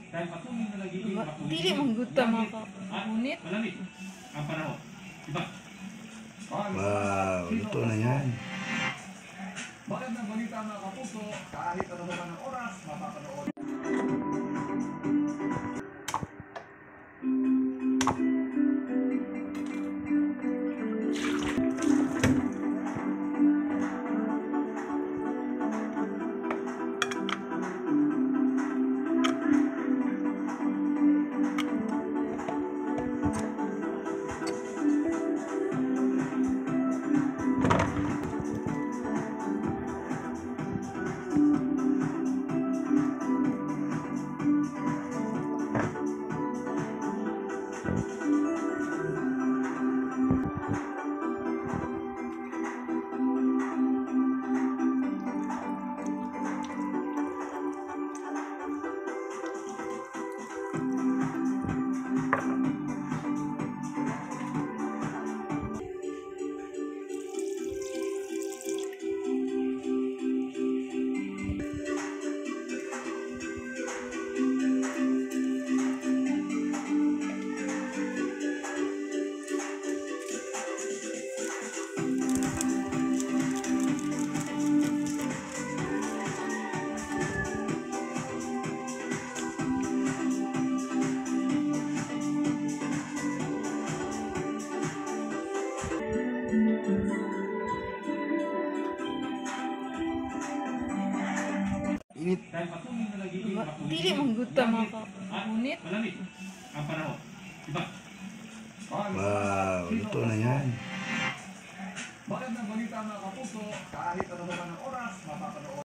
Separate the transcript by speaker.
Speaker 1: Dahil patuloy na nagiging
Speaker 2: Dili mangguta makaunit.
Speaker 1: malamig ang panahon. Diba?
Speaker 3: Wow, luto na yan.
Speaker 4: Magandang balita mga kapuso, kahit ano naman ang oras, mapapanood.
Speaker 3: Init.
Speaker 1: Dahil patuloy na nagiging
Speaker 2: Dili mangguta makaunit.
Speaker 1: malamig ang panahon. Diba?
Speaker 3: Wow, luto na yan.
Speaker 4: Magandang balita mga kapuso, kahit ano naman ang oras, mapapanood.